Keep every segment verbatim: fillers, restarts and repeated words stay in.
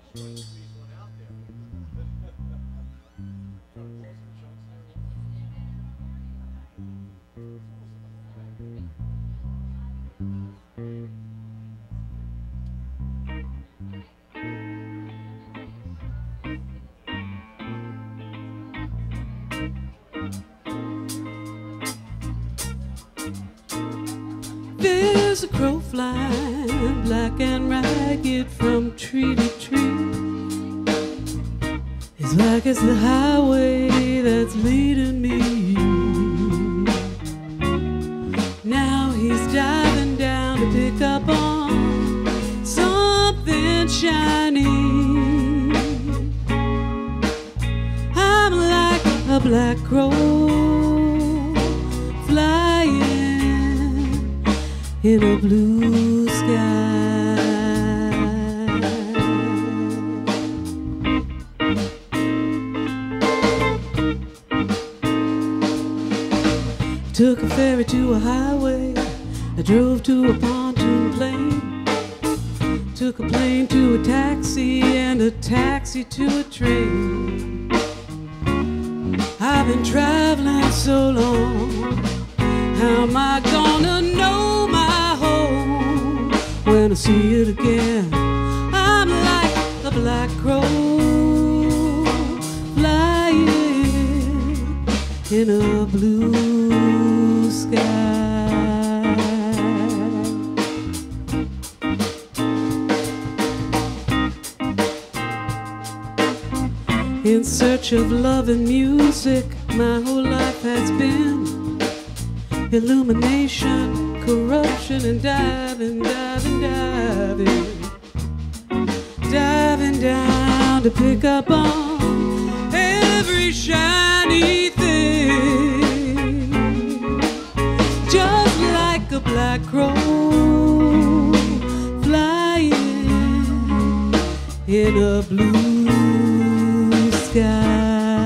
There's a crow flying black and ragged from tree to tree. It's like it's the highway that's leading me. Now he's diving down to pick up on something shiny. I'm like a black crow flying in a blue sky. Took a ferry to a highway, I drove to a pontoon plane. Took a plane to a taxi and a taxi to a train. I've been traveling so long, how am I gonna know my home when I see it again? I'm like a black crow flying in a blue sky. In search of love and music, my whole life has been illumination, corruption, and diving, diving, diving, diving down to pick up on every shiny thing, just like a black crow flying in a blue sky.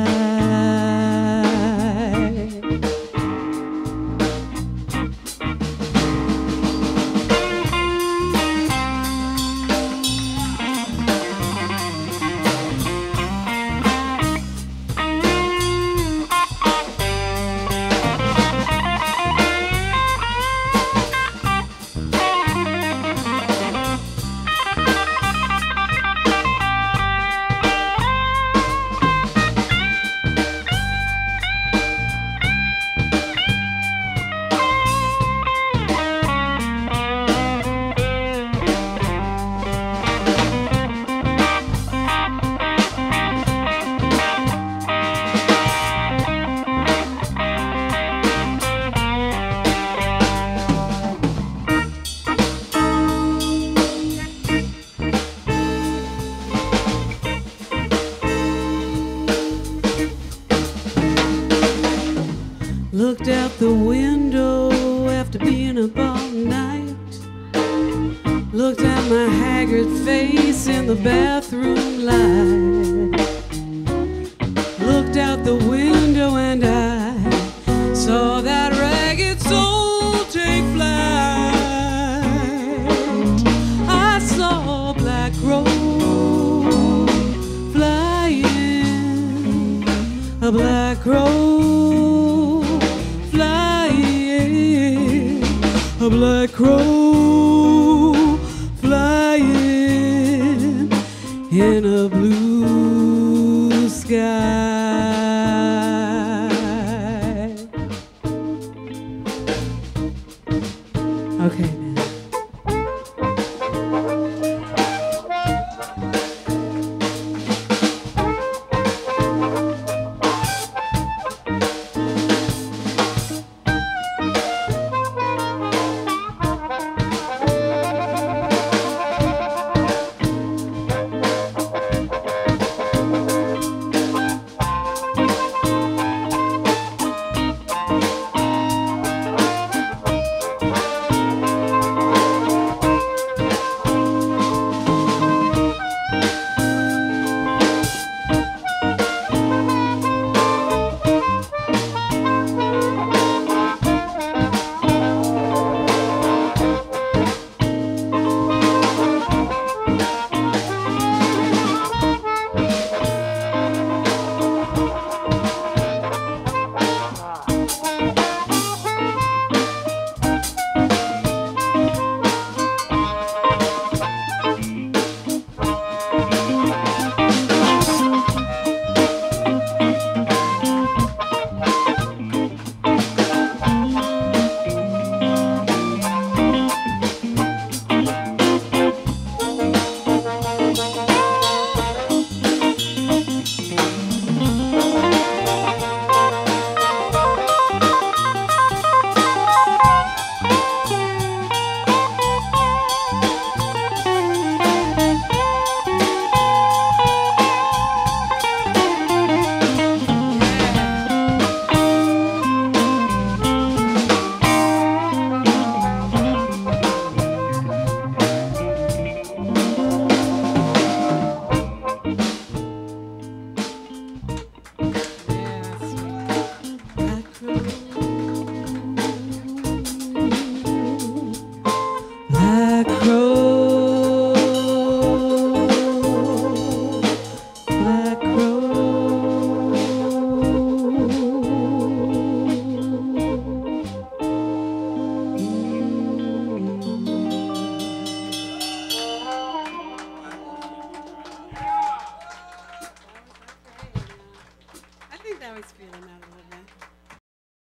Looked out the window after being up all night. Looked at my haggard face in the bathroom light. Looked out the window and I saw that ragged soul take flight. I saw a black crow flying, a black crow a black crow flying in a